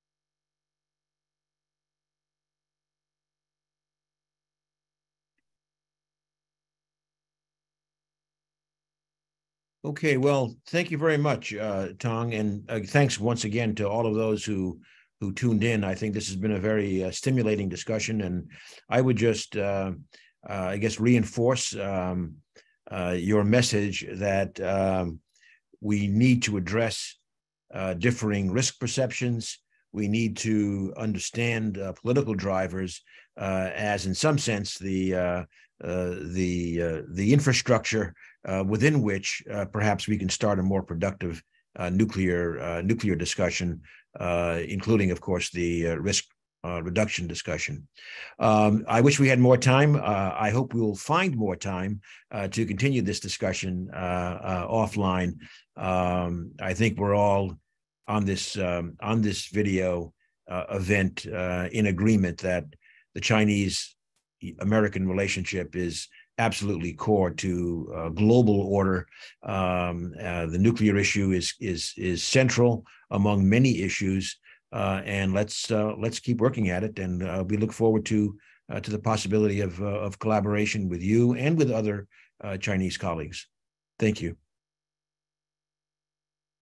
Okay, well, thank you very much, uh, Tong, and uh, thanks once again to all of those who who tuned in. I think this has been a very uh, stimulating discussion, and I would just, uh, uh, I guess, reinforce um, uh, your message that um, we need to address uh, differing risk perceptions. We need to understand uh, political drivers uh, as, in some sense, the uh, uh, the uh, the infrastructure uh, within which uh, perhaps we can start a more productive uh, nuclear uh, nuclear discussion, uh, including, of course, the uh, risk uh, reduction discussion. Um, I wish we had more time. Uh, I hope we will find more time uh, to continue this discussion uh, uh, offline. Um, I think we're all on this um, on this video uh, event uh, in agreement that the Chinese-American relationship is absolutely core to uh, global order. Um, uh, the nuclear issue is is is central among many issues, uh, and let's uh, let's keep working at it. And uh, we look forward to uh, to the possibility of uh, of collaboration with you and with other uh, Chinese colleagues. Thank you.